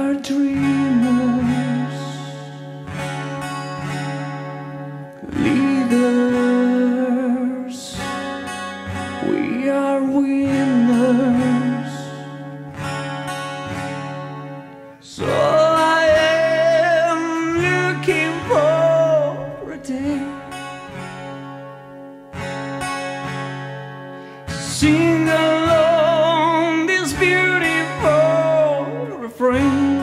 are dreamers, leaders, we are winners. So I am looking for a day to sing along this beautiful refrain.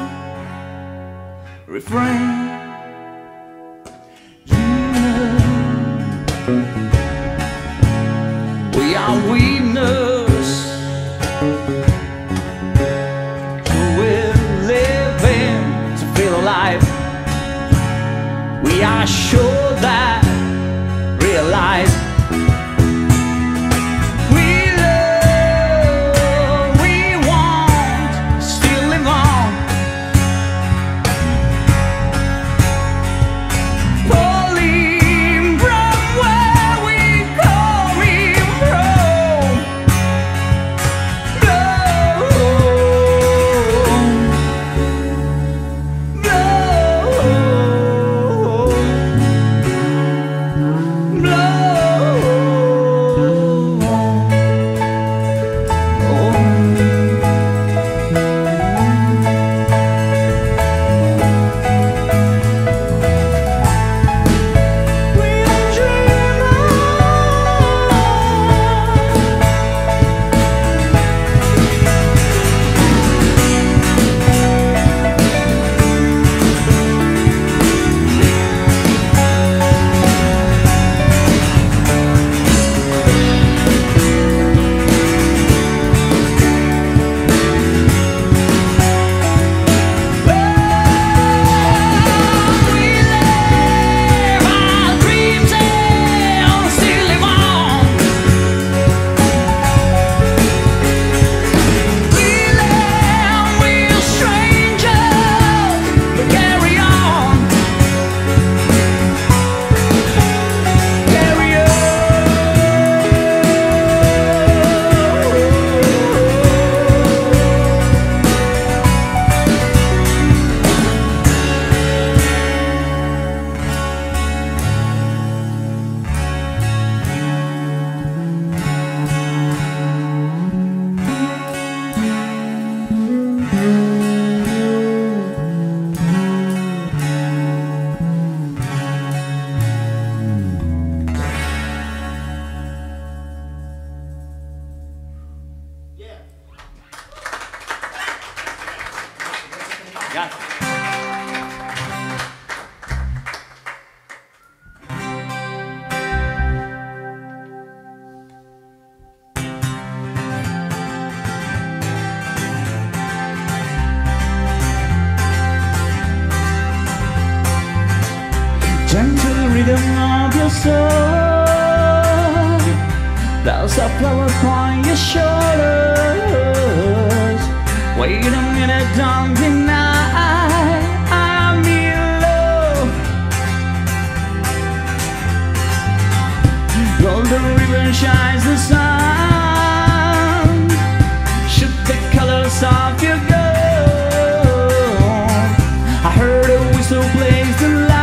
We are winners, we're living to feel alive. We are sure that realize we love, we want, still live on. Falling from where we coming from. Gentle rhythm of your soul, there's a flower upon your shoulders. Wait a minute, don't deny I'm in love. Golden ribbon shines the sun, shoot the colors of your gold. I heard a whistle blaze the light.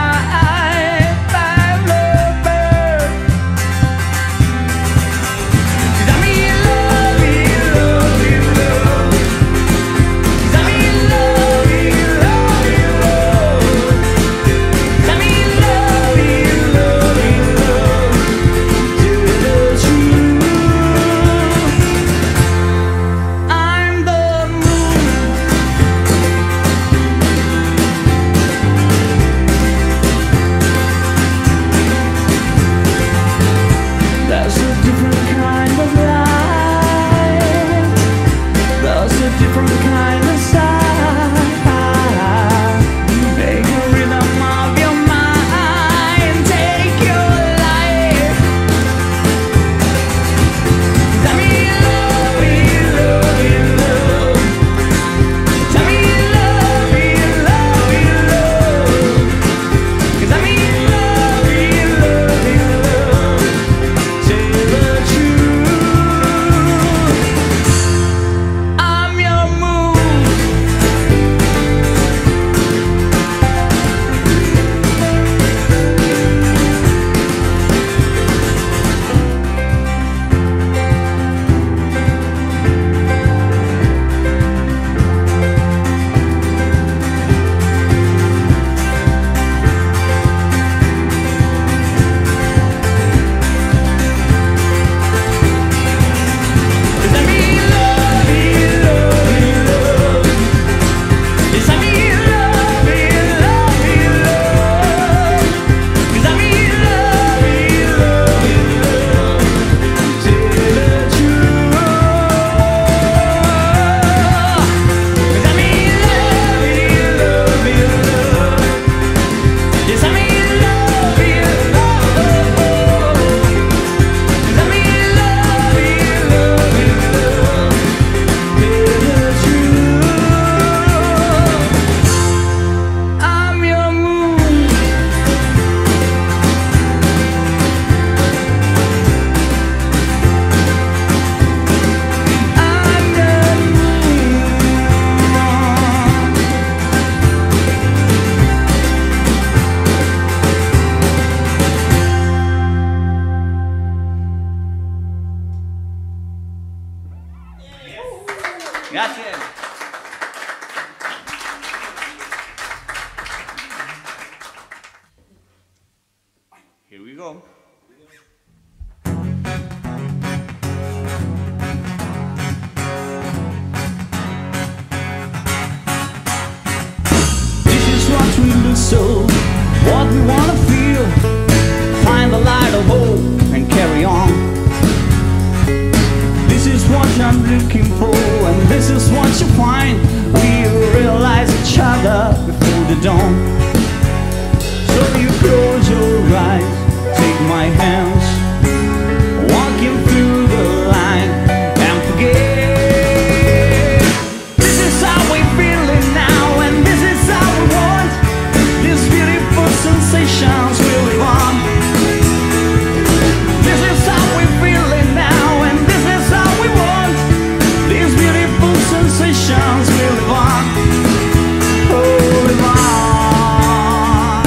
I'm your moon. soul, what we wanna feel. Find the light of hope and carry on. This is what I'm looking for, and this is what you find. We realize each other before the dawn. So you close your eyes, take my hands, walking through the line and forget. This is how we feel it now, and this is how we want. These beautiful sensations will live on. This is how we feel it now, and this is how we want. These beautiful sensations will live on. Oh, live on.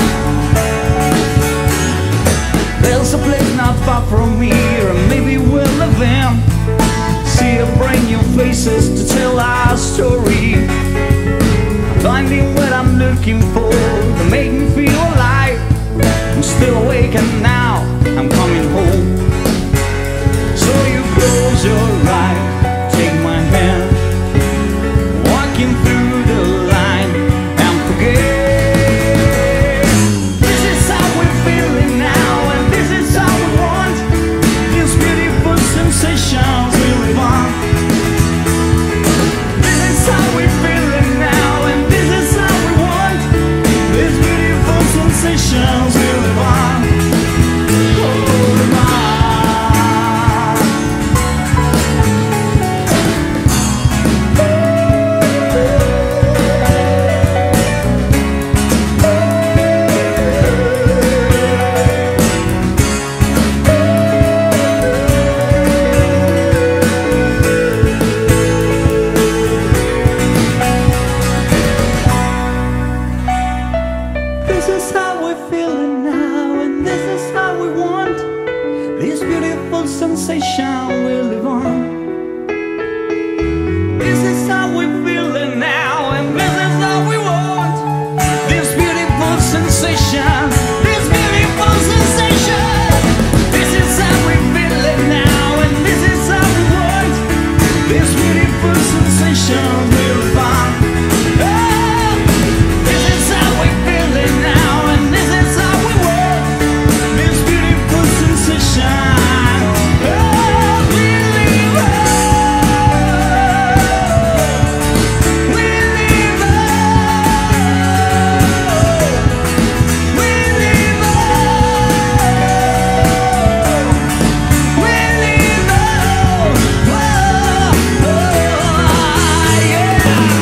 There's a place not far from here, and maybe we'll live in. See a brand new faces to tell our story. Finding what I'm looking for to make me feel alive. I'm still awake and now I'm coming home. So you close your eyes, take my hand, walking through the line and forget. This is how we feel it now, and this is how we want. These beautiful sensations will live on. This is how we feel it now, and this is how we want. These beautiful sensations will live on. Oh, live on. This is how we feel it now, and this is how we want. This beautiful sensation will live on. This is how we feel it now, and this is how we want. This beautiful sensation, this beautiful sensation. This is how we feel it now, and this is how we want. This beautiful sensation will live on. Oh, this is how we feel it now, and this is how we want. This beautiful sensation. Oh, we live on. We live on. We live on. We live on. Oh, yeah.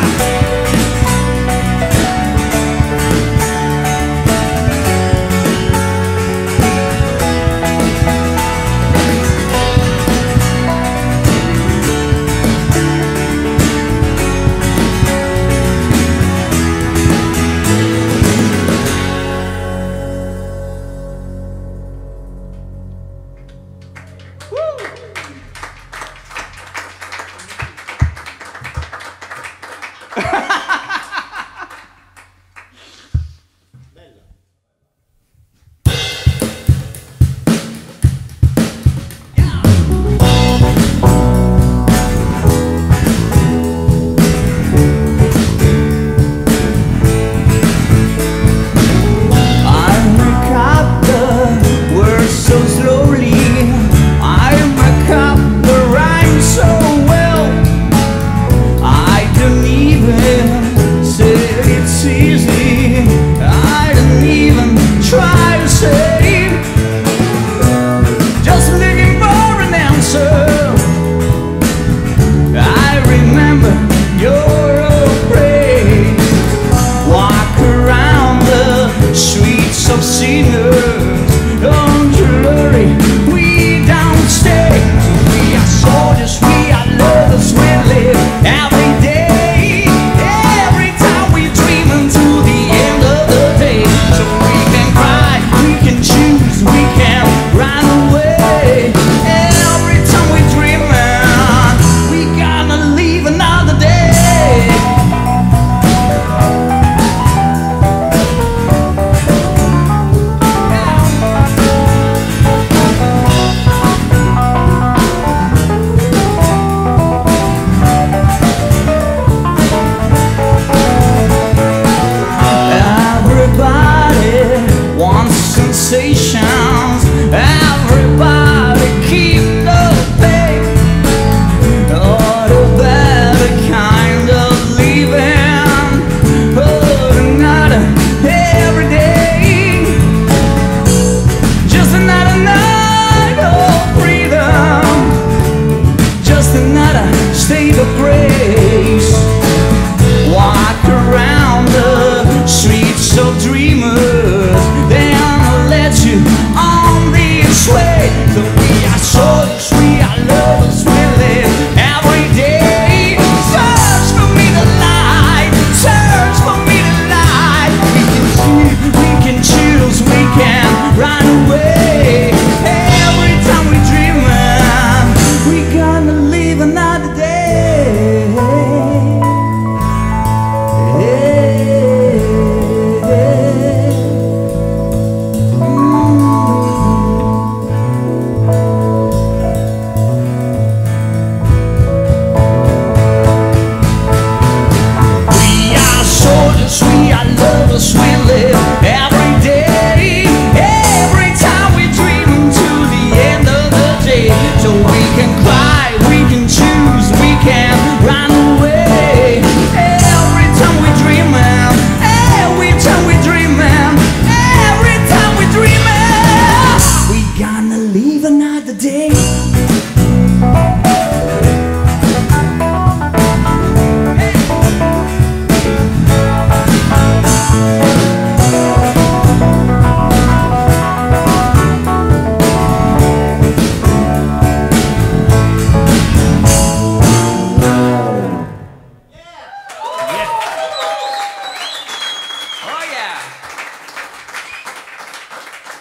I make up the words so slowly. I make up the rhyme so well. I don't even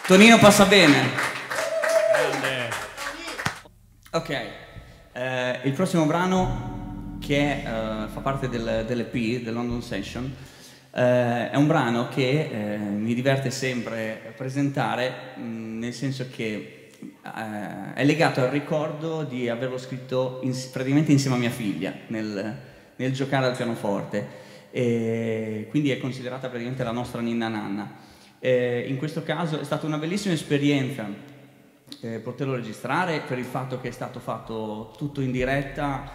Tonino Passabene. Ok, il prossimo brano che fa parte dell'EP, del London Session, è un brano che mi diverte sempre presentare, nel senso che è legato al ricordo di averlo scritto praticamente insieme a mia figlia nel giocare al pianoforte, e quindi è considerata praticamente la nostra ninna nanna. In questo caso è stata una bellissima esperienza poterlo registrare, per il fatto che è stato fatto tutto in diretta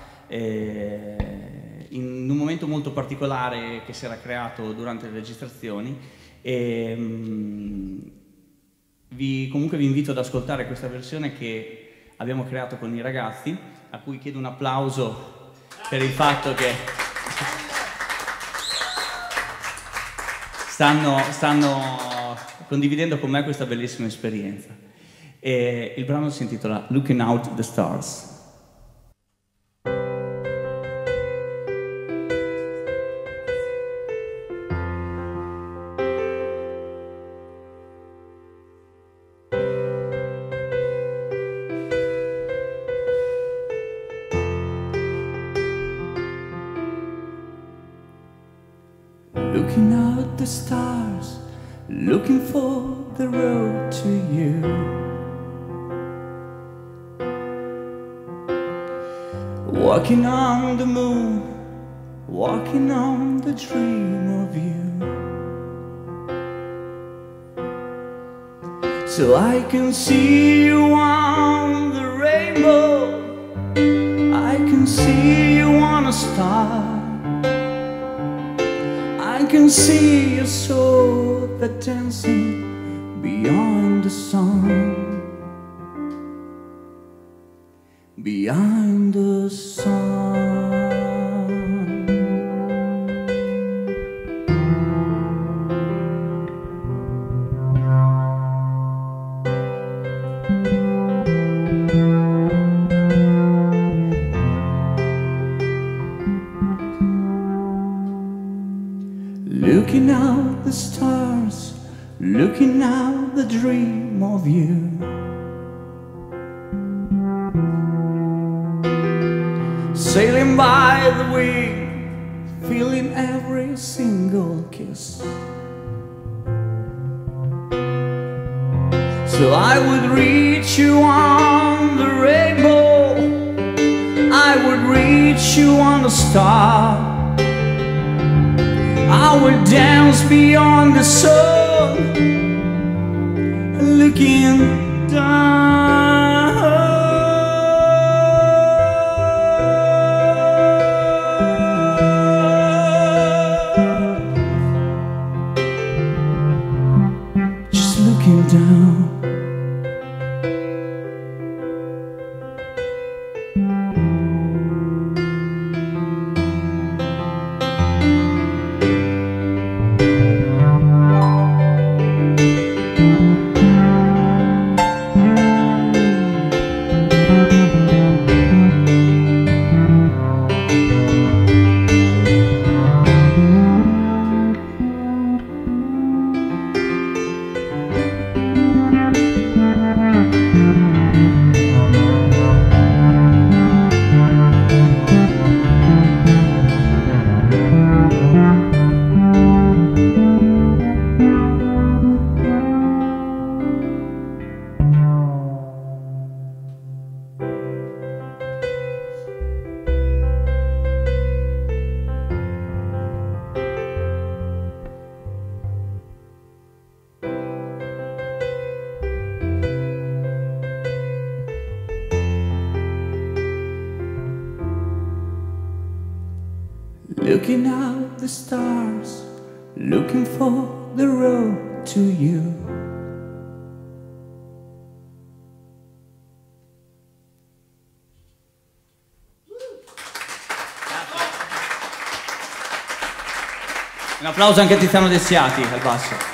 in un momento molto particolare che si era creato durante le registrazioni, e comunque vi invito ad ascoltare questa versione che abbiamo creato con i ragazzi, a cui chiedo un applauso per il fatto che stanno condividendo con me questa bellissima esperienza. E il brano si intitola Looking Out the Stars. Looking out the stars, looking for the road to you. Walking on the moon, walking on the dream of you. So I can see you on the rainbow, I can see you on a star, I can see your soul that's dancing beyond the sun, behind the sun. Looking out the stars, looking out the dream of you. Sailing by the wind, feeling every single kiss. So I would reach you on the rainbow, I would reach you on the star, I would dance beyond the sun, looking down. Just looking down. Looking out the stars, looking for the road to you. Un applauso anche a Tiziano del Siati al basso.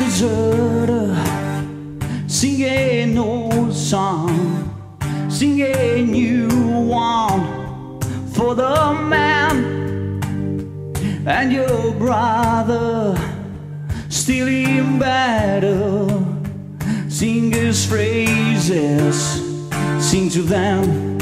deserter, sing a new song, sing a new one for the man and your brother still in battle. Sing his phrases, sing to them.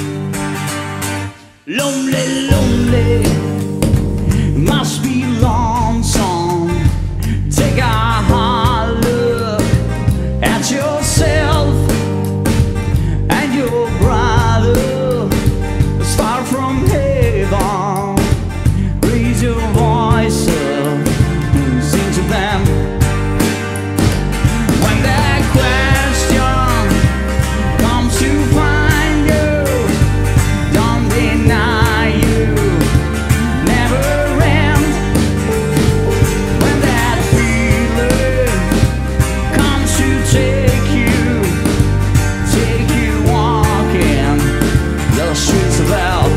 Lonely, lonely, must be lonesome. Take a hard look at yourself and your brother is far from heaven. Raise your voice up, sing to them. When that question comes to find you, don't deny you, never end. When that feeling comes to take you walking the streets of hell.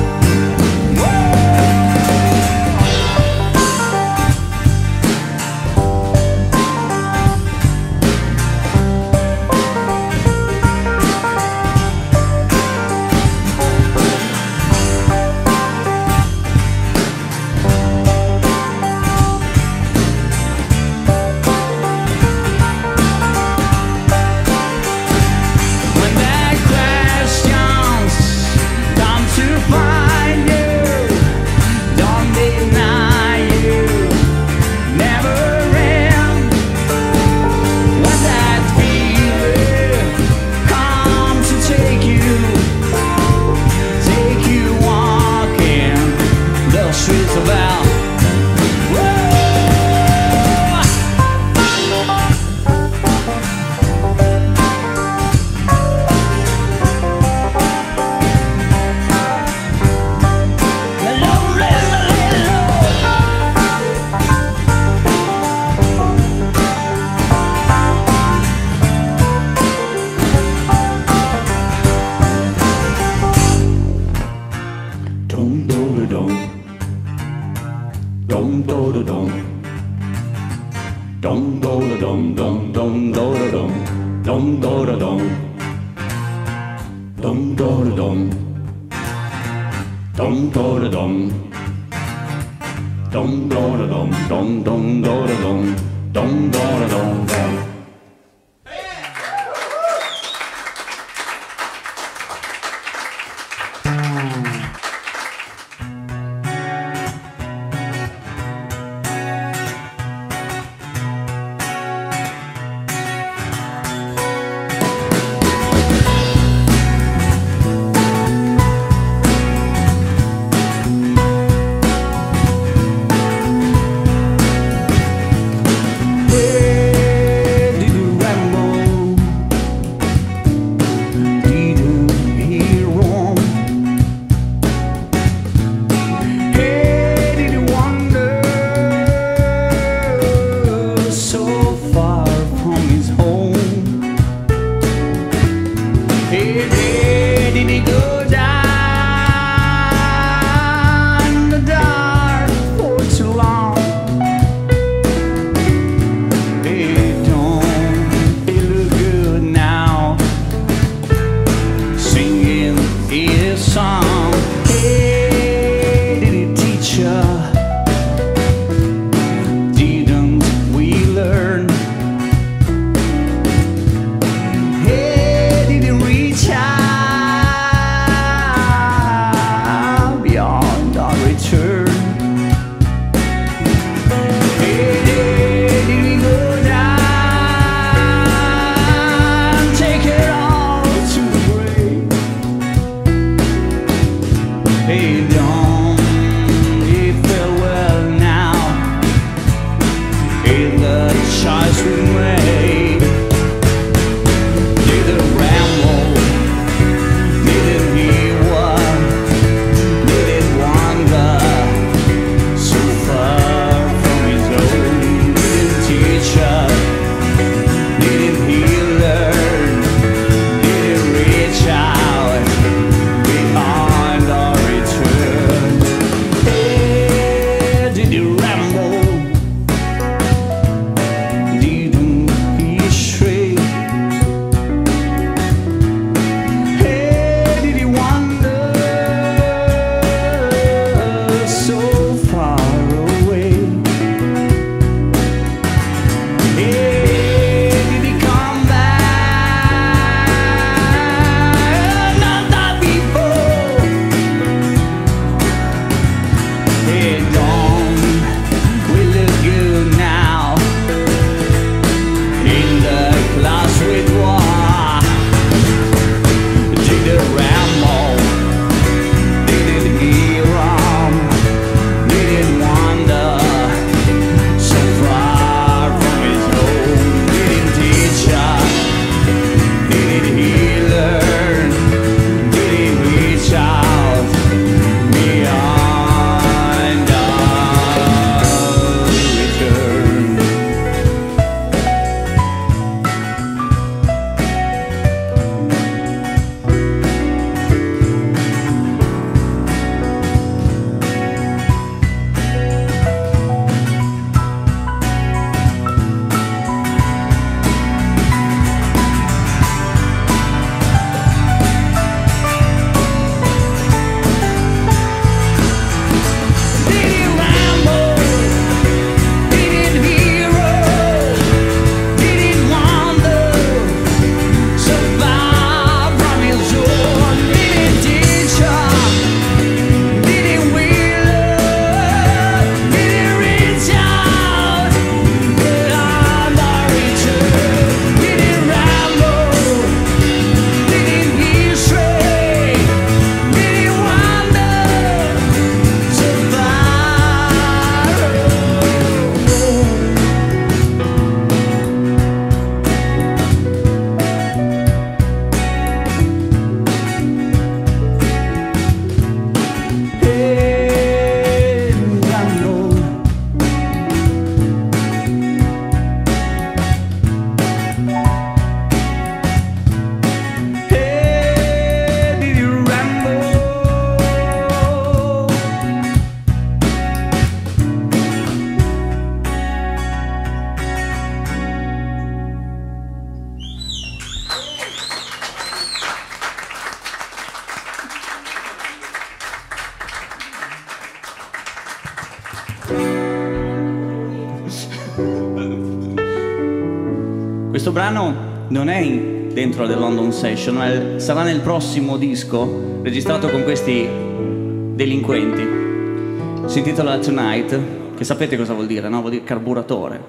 brano non è dentro le London Session, ma sarà nel prossimo disco registrato con questi delinquenti. Si intitola Tonight, che sapete cosa vuol dire, no? Vuol dire carburatore.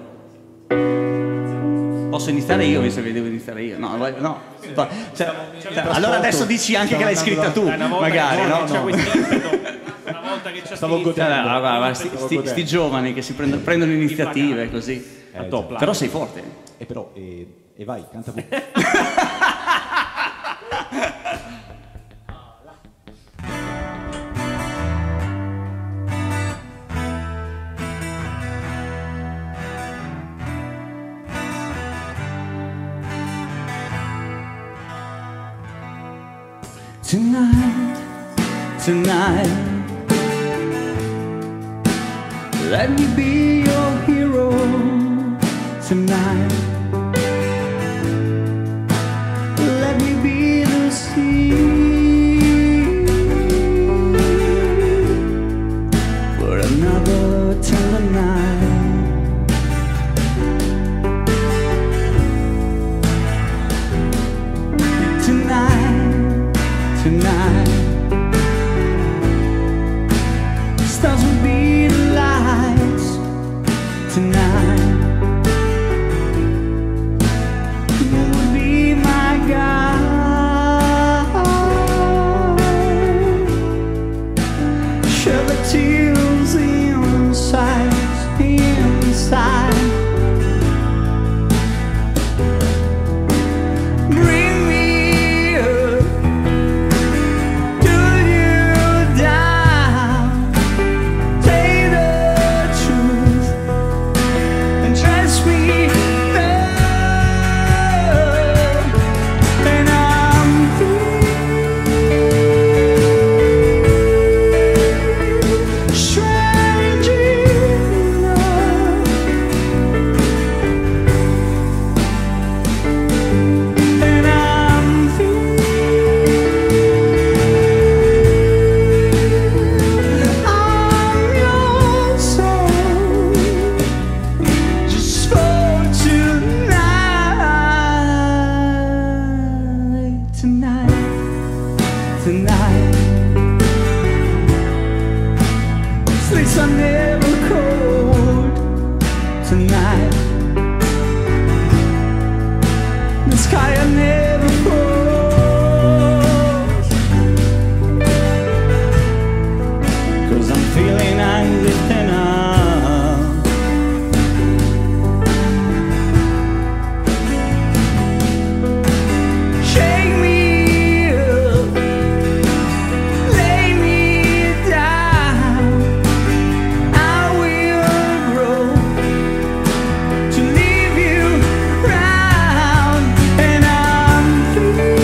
Posso iniziare io, visto che devo iniziare io? No, no. Allora adesso dici anche che l'hai scritta tu, magari, no? Una volta che stavo godendo. Sti giovani che si prendono iniziative così. Però sei forte. E vai, canta tu. Tonight, tonight, let me be your hero. Tonight, let me be the sea for another tender night. Tonight, tonight, stars will be the lights. Tonight, you will be my guide. Share the tears inside, inside. Bring me up, do you down, take the truth and trust me, and I'm free. Stranger in love, and I'm free. I'm your soul, just for tonight, tonight, tonight. Streets are never cold. Tonight, the sky are never falls. 'Cause I'm feeling angry enough. Shake me up, lay me down. I will grow to leave you round, and I'm free.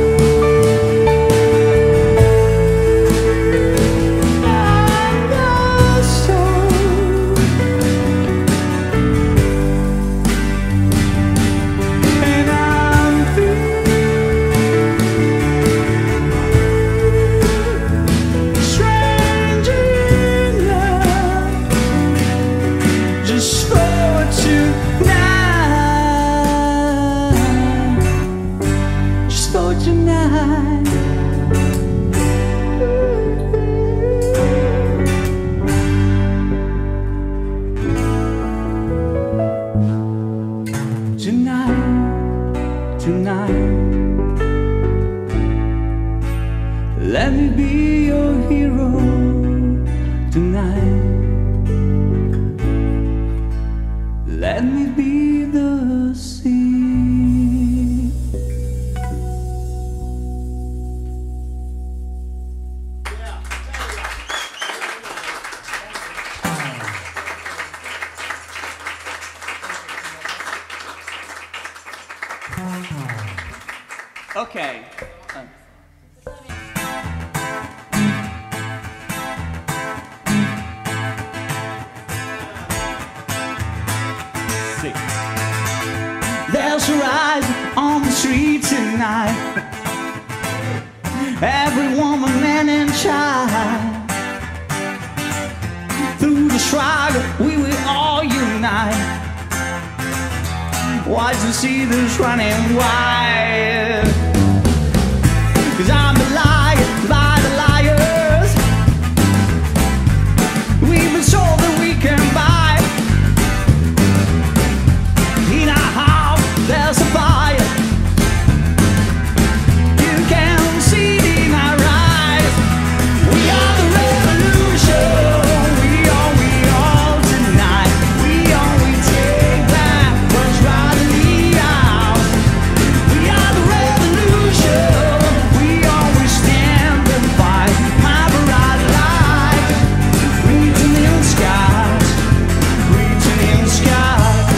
I'm your soul, and I'm free. Stranger in love, just for tonight, just for tonight. Tonight, tonight, let me be your hero. Tonight, let me be the sea. Okay. There's a rise on the street tonight. Every woman, man and child. Through the struggle we will all unite. watch the seasons running wild. 'Cause I'm the liar by the liars. We've been told that we can buy. In our house there's a fire. You can see it in our eyes. We are the revolution. We all tonight. We take back what's rightly ours. We are the revolution. We always stand and fight. My bright light, reaching in skies, reaching in skies.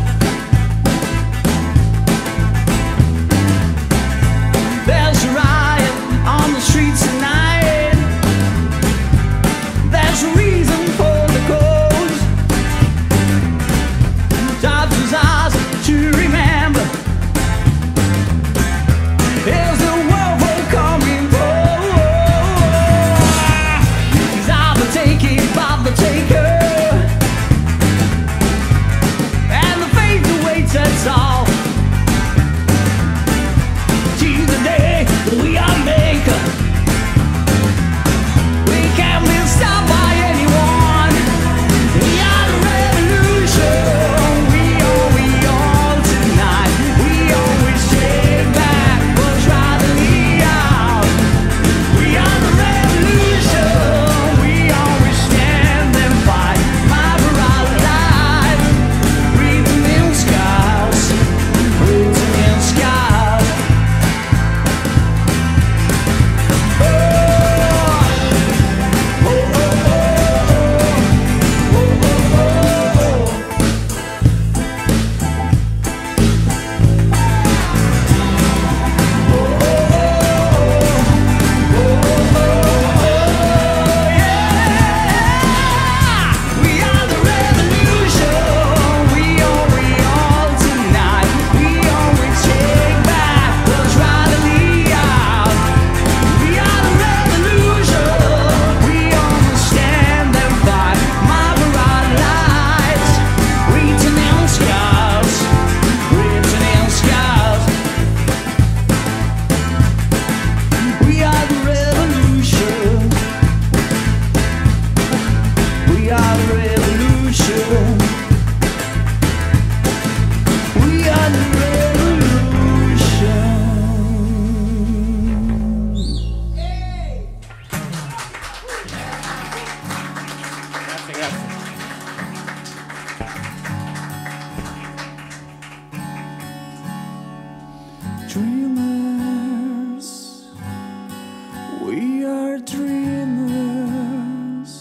There's a riot on the streets tonight. There's a reason for the cause. Touches us to remember. Is the world we're coming for? Cause I'll be taking by the taker. And the fate awaits us all. Till the day we are maker. We can't be stopped by anyone. We are the revolution. We all tonight. We always take back what's rightly ours. We are the revolution. We always stand and fight. My bright light, reaching in skies, reaching in skies. We are the revolution. We all tonight. We always take back what's rightly ours. We are the revolution. We always stand and fight. My bright lights, reaching in skies, reaching in skies. We are the revolution. We are the revolution. We are the revolution. Grazie, grazie. Dreamers, we are dreamers.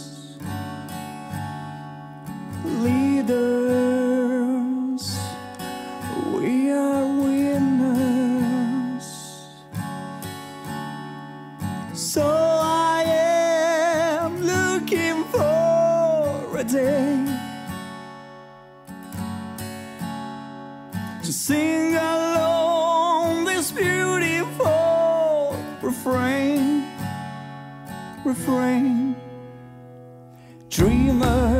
Leaders, we are winners. So I am looking for a day to sing along this beautiful refrain. Dreamer,